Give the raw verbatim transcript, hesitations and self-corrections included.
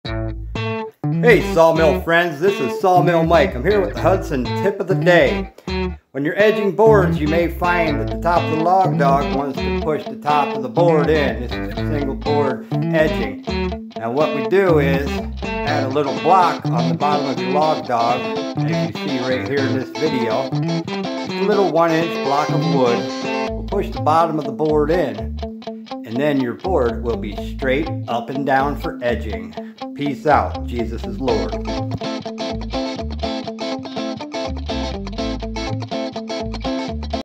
Hey Sawmill friends, this is Sawmill Mike. I'm here with the Hudson tip of the day. When you're edging boards, you may find that the top of the log dog wants to push the top of the board in. This is single board edging. Now what we do is add a little block on the bottom of your log dog, as you see right here in this video. Just a little one inch block of wood. We'll push the bottom of the board in, and then your board will be straight up and down for edging. Peace out. Jesus is Lord.